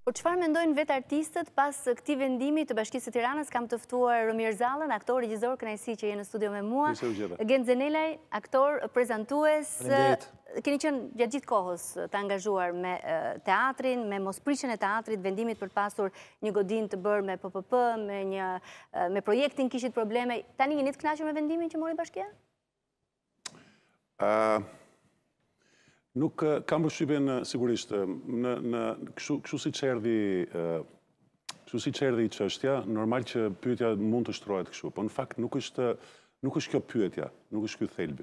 Po çfarë mendojnë vetë artistët pas këtij vendimi të Bashkisë së Tiranës? Kam të ftuar Romir Zallën, aktor, regjisor, kënaqësi që je në studio me mua. Gent Zenelaj, aktor, prezantues. Keni qenë gjatë gjithë kohës të angazhuar me teatrin, me mosprishjen e teatrit, vendimit për të pasur një godinë të bërë me PPP, me projektin kishit probleme. Tani jeni të kënaqur me vendimin që mori Bashkia? Nuk kam përshtypjen sigurisht kështu siç erdhi çështja, normal që pyetja mund të shtrohet kështu, po në fakt nuk është kjo pyetja, nuk është ky thelbi.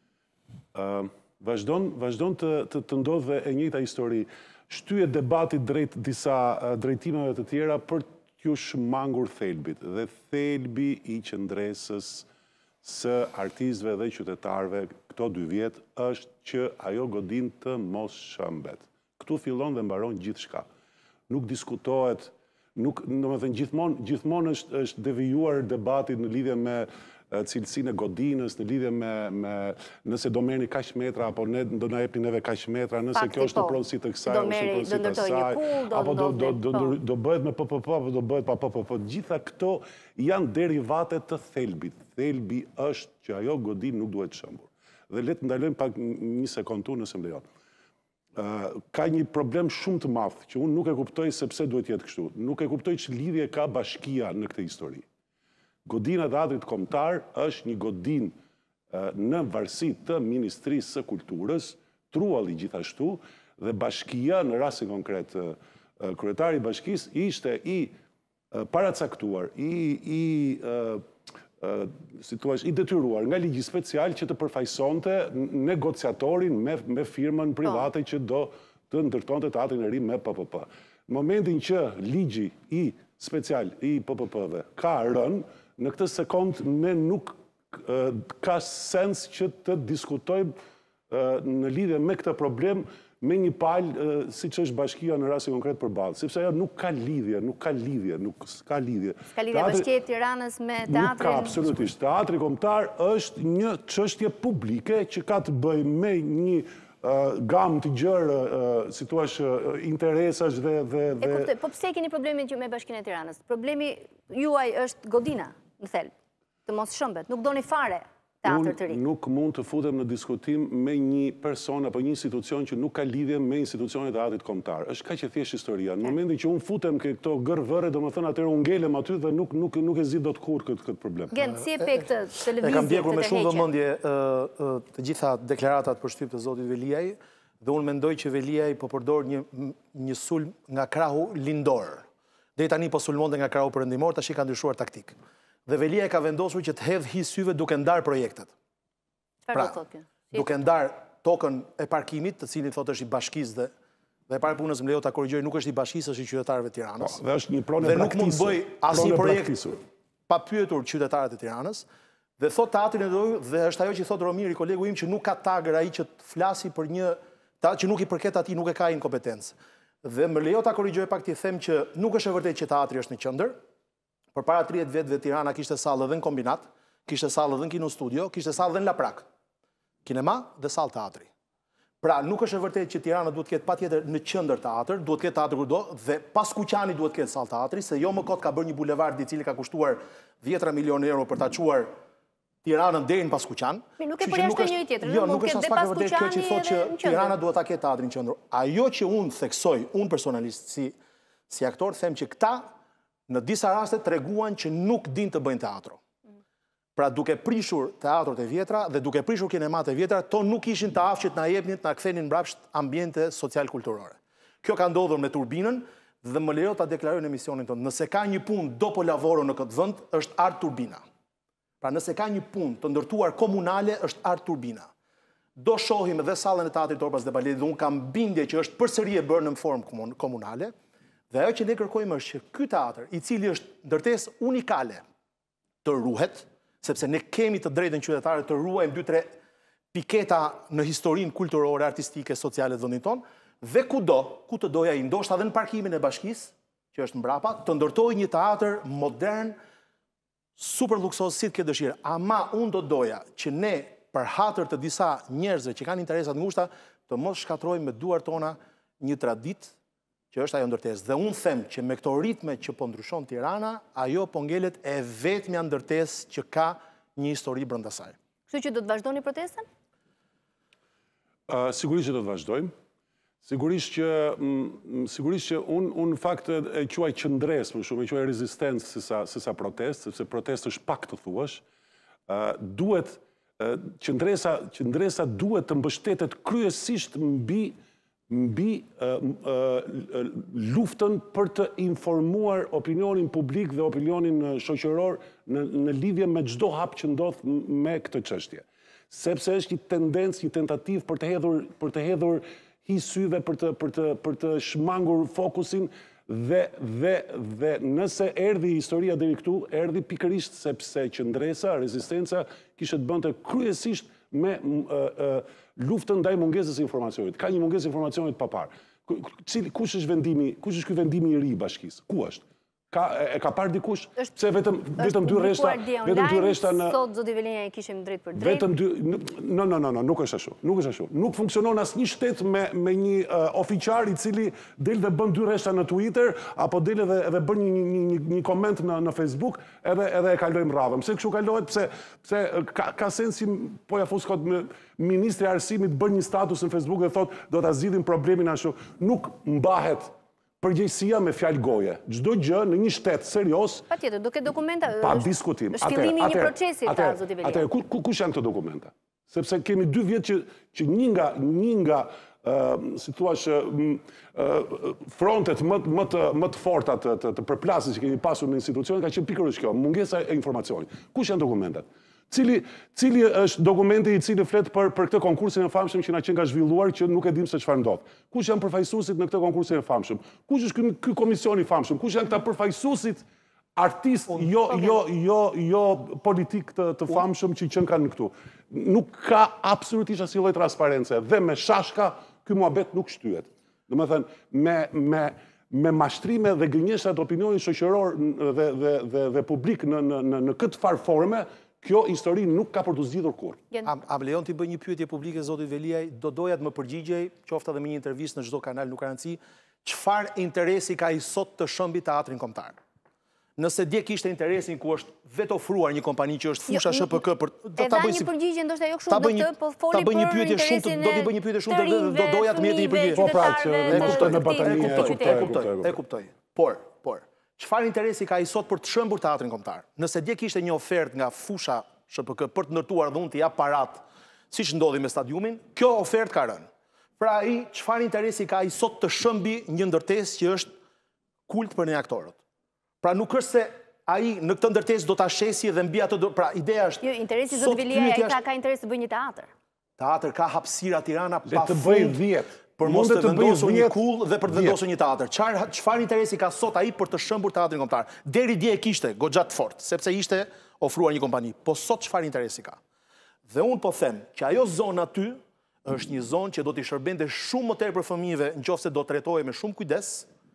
Vazhdon të ndodhe e njëjta histori, shtyhet debati drejt disa drejtimeve të tjera për t'ju shmangur thelbit, dhe thelbi i qëndresës së artistëve dhe qytetarëve këto 2 vjet është që ajo godinë të mos shëmbet. Ktu fillon dhe mbaron gjithçka. Nuk diskutohet, domethënë gjithmonë është devijuar debati në lidhje me cilësinë e godinës, në lidhje me nëse do merrni kaq metra apo ne do na jepni neve kaq metra, nëse kjo është në pronësi të kësaj ose në pronësi të asaj, apo do bëhet me PPP apo do bëhet pa PPP. Gjitha këto janë derivate të thelbit. Thelbi është që ajo godinë nuk duhet shëmbur. Dhe le të ndalojmë pak një sekondë nëse më lejon. Ka një problem shumë të madh që unë nuk e kuptoj sepse duhet jetë kështu. Nuk e kuptoj që lidhje ka Bashkia në këtë histori. Godina e Teatrit Kombëtar është një godinë në varësi të Ministrisë së Kulturës, trualli gjithashtu, dhe Bashkia, në rastin konkret kryetari i Bashkisë, ishte i paracaktuar, i detyruar nga ligji special që të përfaqësonte negociatorin me firmën private që do të ndërtonte teatrin e ri me PPP. Në momentin që ligji i special i PPP-ve ka rënë, në këtë sekond ne nuk ka sens që të diskutojmë në lidhje me këtë problem me një palë siç është Bashkia në rastin konkret përballë, sepse ajo nuk ka lidhje. Ska lidhje Bashkia e Tiranës me teatrin? Nuk ka absolutisht. Teatri Kombëtar është një çështje publike që ka të bëjë me një gamë të gjerë, si thua, interesash dhe... E kuptoj, po pse keni problemin me Bashkinë e Tiranës? Problemi juaj është godina, në thelb, të mos shëmbet. Nuk doni fare teatr të ri. Unë nuk mund të futem në diskutim me një person apo një institucion që nuk ka lidhje me institucionet e Teatrit Kombëtar. Është kaq e thjeshtë historia. Në momentin që unë futem këto gërvëre, domethënë atëherë unë ngelem aty dhe nuk e zgjidh dot kurrë këtë problem. Gent, si e pe këtë televizion? E kam ndjekur me shumë vëmendje të gjitha deklaratat për shtyp të zotit Veliaj, dhe unë mendoj që Veliaj po përdor një sulm nga krahu lindor. Deri tani po sulmonte nga krahu perëndimor, tash i ka ndryshuar taktik. Dhe Veliaj ka vendosur që të hedhë hi syve duke ndarë projektet. Pra, duke ndarë tokën e parkimit, të cilin thotë është i Bashkisë dhe para punës më lejo ta korrigjoj, nuk është i Bashkisë, është i qytetarëve të Tiranës. Dhe është një pronë e praktikës. Dhe nuk mund të bëj asnjë projekt pa pyetur qytetarët e Tiranës. Dhe thot teatrin e doj, dhe është ajo që thot Romiri, kolegu im, që nuk ka tagër ai që të flasi për një që nuk i përket atij, nuk e ka inkompetencë. Dhe më lejo ta korrigjoj pak, ti them që nuk është e vërtetë që teatri është në qendër. Për para 30 vetëve Tirana kishte sallë edhe në kombinat, kishte sallë edhe në kino studio, kishte sallë edhe në Laprak. Kinema dhe sallë teatri. Pra, nuk është e vërtetë që Tirana duhet ketë patjetër në qendër teatr, duhet ketë teatr kudo, dhe pas Kuqani duhet ketë sallë teatri, se jo më kot ka bërë një bulevard i cili ka kushtuar 10 milionë euro për ta çuar Tiranën deri në pas Kuqan. Nuk e përjashton njëri tjetrin, jo, nuk është as pak e vërtetë kjo që thotë që Tirana duhet ta ketë teatrin në qendër. Ajo që unë theksoj, unë personalisht si aktor, them që këta në disa raste treguan që nuk din të bëjnë teatro. Pra duke prishur teatrot e vjetra dhe duke prishur kinemat e vjetra, to nuk ishin të aftë që të na jepnin, të na kthenin mbrapsht ambiente social-kulturore. Kjo ka ndodhur me turbinën dhe më lejo ta deklaroj në emisionin tonë. Nëse ka një punë dopo lavoro në këtë vend, është art turbina. Pra nëse ka një punë të ndërtuar komunale, është art turbina. Do shohim edhe sallën e teatrit Torpas dhe Baletit, dhe unë kam bindje që është përsëri e bërë në formë komunale. Dhe ajo që ne kërkojmë është që ky teatr, i cili është ndërtesë unikale, të ruhet, sepse ne kemi të drejtën qytetarë të ruajmë 2-3 piketa në historinë kulturore, artistike, sociale të vendit tonë, dhe ku të doja i ndoshta edhe në parkimin e Bashkisë, që është mbrapa, të ndërtojë një teatr modern, super luksos, si të ke dëshirë. Ama unë do doja që ne, për hatër të disa njerëzve që kanë interesat ngushta, të mos shkatrojmë me duart tona një traditë që është ajo ndërtesë. Dhe unë them që me këto ritme që po ndryshon Tirana, ajo po ngelet e vetmja ndërtesë që ka një histori brenda saj. Kështu që do të vazhdoni protestën? Sigurisht që do të vazhdojmë. Sigurisht që unë në fakt e quaj qëndres, për shumë, e quaj rezistencë se sa protest, sepse protest është pak të thuash, qëndresa duhet të mbështetet kryesisht mbi luftën për të informuar opinionin publik dhe opinionin shoqëror në lidhje me çdo hap që ndodh me këtë çështje. Sepse është një tendencë, një tentativë për të hedhur hi syve, për të shmangur fokusin dhe nëse erdhi historia deri këtu, erdhi pikërisht sepse qëndresa, rezistenca kishte të bënte kryesisht me luftën ndaj mungesës informacionit. Ka një mungesë informacionit pa parë. Kush është ky vendimi i ri i bashkisë? Ku është? E ka parë dikush? Se vetëm dy rreshta në... Sot, zoti Velinja, e kishim drejt për drejt? Vetëm dy... Nuk është ashtu. Nuk funksionon asnjë shtet me një ofiçar i cili del dhe bën dy rreshta në Twitter, apo del edhe bën një koment në Facebook, edhe e kalojmë radhën. Pse kështu kalohet? Pse ka sensi, po ja fus kot me Ministri i Arsimit bën një status në Facebook dhe thot do ta zgjidhim problemin ashtu. Nuk mbahet përgjegjësia me fjalë goje. Çdo gjë në një shtet serioz. Patjetër, duke dokumenta. Pa diskutim. Është fillimi i një procesi ta zoti Velinja. Atëherë, kush janë këto dokumenta? Sepse kemi 2 vjet që një nga si thua frontet më të forta të përplasjes që kemi pasur në institucione ka qenë pikërisht kjo, mungesa e informacionit. Kush janë dokumentat? Cili është dokumenti i cili flet për këtë konkursin e famshëm që na qenë ka zhvilluar që nuk e dim se çfarë ndodh. Kush janë përfaqësuesit në këtë konkursin e famshëm? Kush është ky komision i famshëm? Kush janë këta përfaqësuesit artistë jo politik të famshëm që qenë kanë këtu? Nuk ka absolutisht asnjë lloj transparence dhe me shashka ky muhabet nuk shtyhet. Domethënë me mashtrime dhe gënjeshtrat të opinionit shoqëror dhe publik në këtë farë forme, kjo histori nuk ka për të zgjidhur kurrë. A lejon t'i bëj një pyetje publike zotit Veliaj, do doja të më përgjigjej, qoftë edhe me një intervistë në çdo kanal, nuk ka rëndësi, çfarë interesi ka i sot të shëmbi teatrin kombëtar? Nëse dje kishte interesin ku është vetë ofruar një kompani që është fusha SHPK për ta bëj një përgjigje ndoshta jo kështu do të po foli për interesin do t'i bëj një pyetje shumë të rëndë, do doja të më jepni një përgjigje. Po pra, e kuptoj në batanie, e kuptoj. Por, çfarë interesi ka i sot për të shëmbur teatrin kombëtar? Nëse dje kishte një ofertë nga fusha SHPK për të ndërtuar dhe unë t'i jap parat, siç ndodhi me stadiumin, kjo ofertë ka rënë. Pra ai çfarë interesi ka i sot të shëmbi një ndërtesë që është kult për ne aktorët? Pra nuk është se ai në këtë ndërtesë do ta shesi dhe mbi atë pra ideja është... Jo, interesi zoti Velia ka interes të bëjë një teatr. Teatr ka hapësira Tirana pa fund. Le të bëjë 10. Për mos të vendosur një kull dhe për të vendosur një teatr. Çfarë interesi ka sot ai për të shëmbur teatrin kombëtar? Deri dje e kishte goxha të fortë, sepse ishte ofruar një kompani. Po sot çfarë interesi ka? Dhe unë po them që ajo zonë aty është një zonë që do t'i shërbente shumë më tepër fëmijëve nëse do trajtohej me shumë kujdes.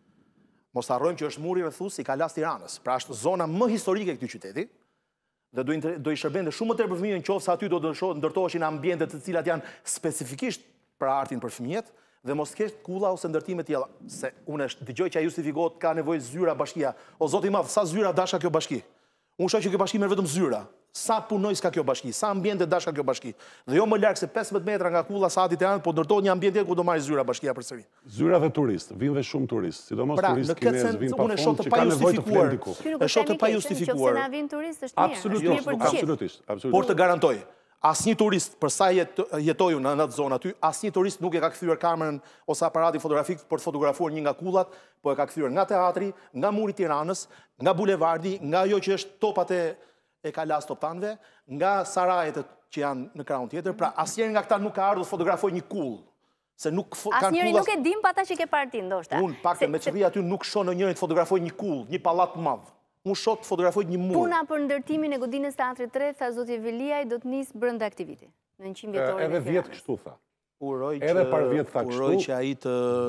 Mos harrojmë që është muri rrethues i Kalas Tiranës. Pra është zona më historike e këtij qyteti dhe do i shërbente shumë më tepër fëmijëve nëse aty do ndërtoheshin ambiente të cilat janë specifikisht për artin për fëmijët dhe mos kesh kulla ose ndërtime të tjera. Se unë dëgjoj që ai justifikohet ka nevojë zyra bashkia. O zoti i madh, sa zyra dasha kjo bashki? Unë shoh që kjo bashki merr vetëm zyra. Sa punojës ka kjo bashki, sa ambiente dash ka kjo bashki. Dhe jo më larg se 15 metra nga kulla Sati Tiranës, po ndërtohet një ambient ku do marrë zyra bashkia përsëri. Zyra dhe turistë, vinë dhe shumë turistë, sidomos turistë kinezë vinë pa fund që kanë nevojë të flenë diku. E shoh të pa justifikuar. Nëse na vin turistë është mirë. Absolutisht. Por të garantoj, asnjë turist për sa jetoi në atë zonë aty, asnjë turist nuk e ka kthyer kamerën ose aparatin fotografik për të fotografuar një nga kullat, po e ka kthyer nga teatri, nga muri i Tiranës, nga bulevardi, nga ajo që është topat e Kalas Toptanëve, nga sarajet që janë në krahun tjetër, pra asnjëri nga këta nuk ka ardhur të fotografojë një kull. Se nuk kanë asnjëri nuk e dim pa ata që ke parti ndoshta. Unë paktën me çrri aty nuk shoh në njërin të fotografojë një kull, një pallat të madh. Unë shoh të fotografojë një mur. Puna për ndërtimin e godinës teatrit 3, tha zoti Veliaj, do të nisë brenda aktiviti. Në 100 vjetorin. Edhe 10 kështu tha. edhe par vjetë tha kështu. Uroj që ai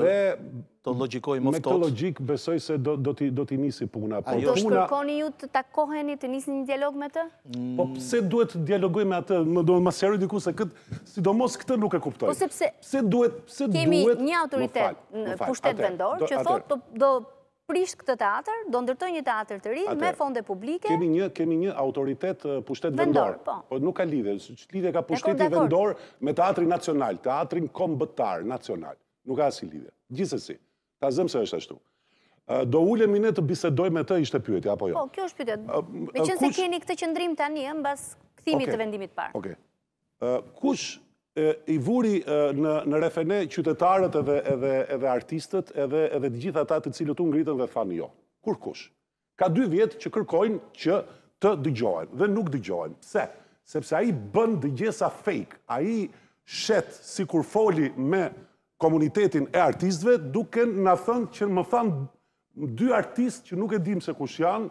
të logjikoj më me këtë logjik besoj se do t'i nisi puna. Do shkërkoni ju të takoheni, të nisni një dialog me të? Po pse duhet të dialogoj me atë? Do më sqaroj diku se sidomos këtë nuk e kuptoj. Po sepse kemi një autoritet në pushtet vendor që thotë do prish këtë teatr, do ndërtoj një teatr të ri me fonde publike. Kemi një autoritet pushtet vendor. Po nuk ka lidhje. Lidhje ka pushteti vendor me teatrin nacional, teatrin kombëtar nacional. Nuk ka asnjë lidhje. Gjithsesi, ta zëm se është ashtu. Do ulemi ne të bisedoj me të, ishte pyetja, apo jo? Po, kjo është pyetja. Meqense se keni këtë qëndrim tani, mbas kthimit të vendimit parë. Okej. Kush i vuri në refene qytetarët edhe artistët edhe të gjitha ata të cilët u ngritën dhe thanë jo. Kur kush? Ka 2 vjetë që kërkojnë që të dëgjohen dhe nuk dëgjohen. Pse? Sepse ai bën dëgjesa fake. Ai shet si kur foli me komunitetin e artistëve, duke na thënë që më thanë 2 artistë që nuk e dim se kush janë,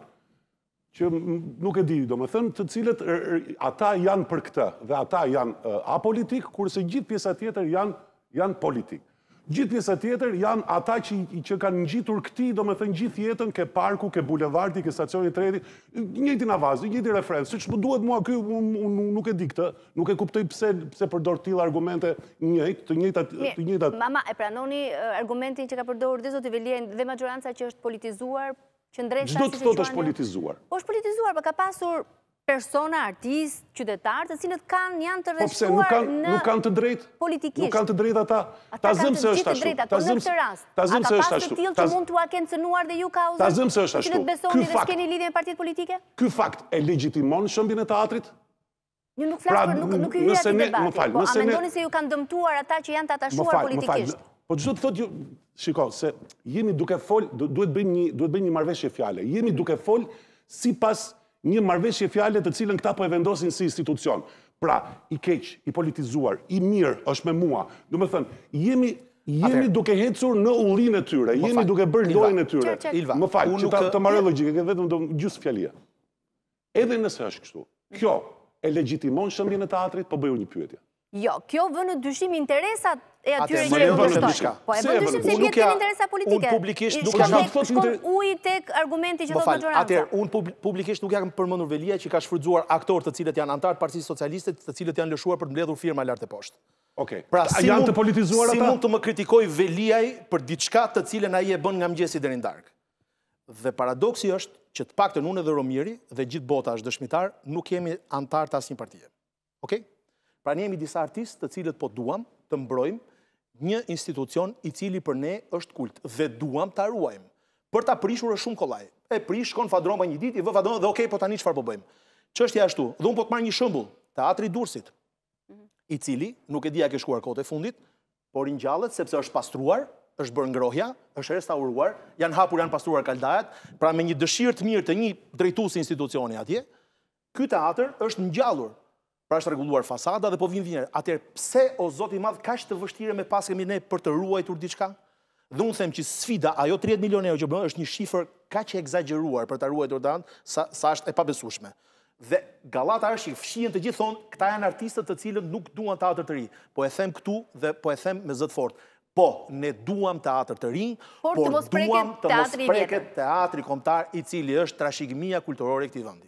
që nuk e di, do me thënë, të cilët ata janë për këtë, dhe ata janë apolitik, kurse gjithë pjesa tjetër janë politik. Gjithë pjesa tjetër janë ata që kanë ngjitur këti, do me thënë, gjithë jetën, ke parku, ke bulevardi, ke stacionit treni, njëjtin avaz, njëjtin referens, siç më duhet mua ky, unë nuk e di këtë, nuk e kuptoj pse përdor tillë argumente të njëjtat. Mama, e pranoni argumentin që ka përdorur dhe zoti Velien dhe majoranca që është politizuar? Çdo të thotë është politizuar. Po është politizuar, për ka pasur persona, artist, qytetarë, të cilët janë të rreshtuar në nuk kanë të drejtë. Politikisht. Nuk kanë të drejtë ata. Ta zëm se është ashtu. Po në këtë rast. Ta zëm se është ashtu. A ka pasur të tillë që mund t'ua kenë cënuar dhe ju kauzën? Ta zëm se është ashtu. Cilët besoni dhe s'keni lidhje me partitë politike? Ky fakt e legjitimon shëmbin e teatrit? Ju nuk flas për nuk hyj aty debati. Po a mendoni se ju kanë dëmtuar ata që janë të atashuar politikisht? Po çdo të thotë ju, shiko, se jemi duke fol, duhet bëjmë një marrëveshje fjale. Jemi duke fol sipas një marrëveshje fjale të cilën këta po e vendosin si institucion. Pra, i keq, i politizuar, i mirë është me mua. Do të thënë, jemi duke hecur në ullinë e tyre, jemi duke bërë lojën e tyre. Më fal, që të marrë logjikë, vetëm gjysmë fjalia. Edhe nëse është kështu, kjo e legjitimon shëmbjen e teatrit, po bëju një pyetje. Jo, kjo vë në dyshim interesat e atyre që e kundërshtojnë. Po e vë dyshim se vjetë kemi interesa politike. Unë publikisht nuk shkon uji tek argumenti që thotë majoranca. Atëherë, unë publikisht nuk jam përmendur Velia që ka shfrytzuar aktorë të cilët janë antarë të Partisë Socialiste, të cilët janë lëshuar për të mbledhur firma lart e poshtë. Okej. Pra, janë të politizuar ata? Si mund të më kritikoj Veliaj për diçka të cilën ai e bën nga mëngjesi deri në darkë. Dhe paradoksi është që të paktën unë dhe Romieri dhe gjithë bota është dëshmitar, nuk jemi antar të asnjë partie. Okej? Pra ne jemi disa artistë të cilët po duam të mbrojmë një institucion i cili për ne është kult dhe duam ta ruajmë. Për ta prishur është shumë kollaj. E prish, shkon Fadroma një ditë, i vë Fadroma dhe okej, po tani çfarë po bëjmë? Çështja ashtu. Dhe unë po të marr një shembull, Teatri Durrësit, i cili nuk e di a ke shkuar kohët e fundit, por ringjallet sepse është pastruar, është bërë ngrohja, është restauruar, janë hapur, janë pastruar kaldajat, pra me një dëshirë të mirë të një drejtuesi institucioni atje, ky teatr është ngjallur. Pra është rregulluar fasada dhe po vin vjenër. Atëherë pse o Zoti i Madh kaq të vështirë me pas kemi ne për të ruajtur diçka? Dhe unë them që sfida, ajo 30 milionë euro që bën është një shifër kaq e egzageruar për ta ruajtur danë, sa është e pabesueshme. Dhe gallata është që fshihen të gjithë thonë, këta janë artistët të cilët nuk duan teatr të ri. Po e them këtu dhe po e them me zë të fortë. Po, ne duam teatr të rinj, por duam të mos preket teatri kombëtar i cili është trashëgimia kulturore e këtij vendi.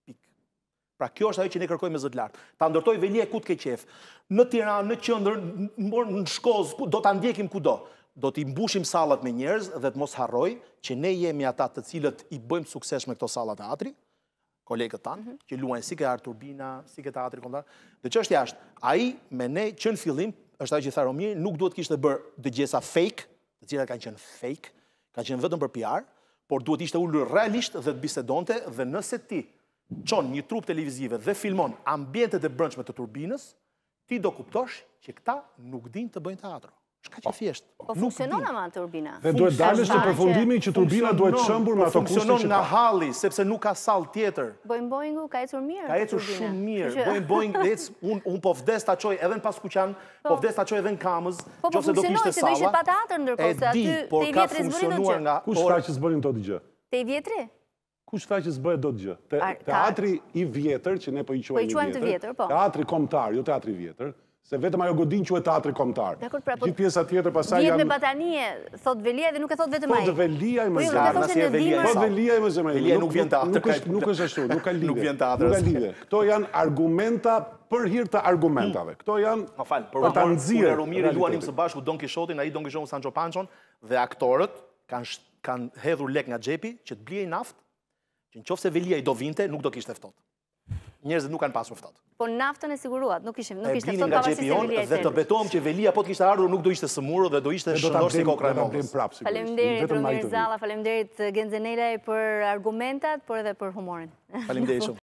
Pra kjo është ajo që ne kërkojmë me zë të lartë. Ta ndërtoj Velia ku të ke qef. Në Tiranë, në qendër, në Shkozë, do ta ndjekim kudo. Do t'i mbushim sallat me njerëz dhe të mos harroj që ne jemi ata të cilët i bëjmë sukses me këto salla teatri, kolegët tanë, që luajnë si ke Art Turbina, si ke teatri kombëtar. Dhe çështja është, ai me ne që në fillim, është ajo që tha Romieri, nuk duhet kishte bërë dëgjesa fake, të cilat kanë qenë fake, kanë qenë vetëm për PR, por duhet ishte ulur realisht dhe të bisedonte dhe nëse ti çon një trup televizive dhe filmon ambientet e brendshme të Turbinës, ti do kuptosh që këta nuk dinë të bëjnë teatro. Është kaq e thjeshtë. Po funksionon ama Turbina. Dhe duhet dalësh të përfundimi që Turbina duhet shëmbur me ato kushte që funksionon nga halli, sepse nuk ka sallë tjetër. Boeing-u ka ecur mirë. Ka ecur shumë mirë. Boeing un po vdes ta çoj edhe në Paskuqan, po vdes ta çoj edhe në Kamës, nëse do kishte salla. Po ishte pa teatr ndërkohë se aty te i vjetri funksionuar nga kush tha që s'bënin dot gjë? Te i vjetri? Kush tha që s'bëhet dot gjë? Teatri i vjetër, që ne po i quajmë i vjetër, teatri kombëtar, jo teatri i vjetër, Se vetëm ajo godin që e teatri kombëtar. Gjithë pjesa tjetër pasaj janë... Vjet me batanie, thot Velia dhe nuk e thot vetëm ai. Po, Velia i më zemër. Po, Velia i më zemër. Velia nuk vjen teatr. Nuk është ashtu, nuk ka lidhje. Nuk vjen teatr. Nuk ka lidhje. Këto janë argumenta për hir të argumentave. Këto janë për ta nxjerrë. Romiri luanim së bashku Don Kishotin, ai Don Kishon Sancho Panchon dhe aktorët kanë hedhur lek nga xhepi që të bliej naftë, që nëse Velia i do vinte, nuk do kishte ftohtë. Njerëzit nuk kanë pasur ftohtë. Po naftën e siguruat, nuk ishte ftohtë nga xhepi jon dhe të betohem që Velia po të kishte ardhur nuk do ishte sëmurë dhe do ishte shëndosh si kokra e mollës. Faleminderit Romir Zalla, faleminderit Genze Nelaj për argumentat, por edhe për humorin. Faleminderit shumë.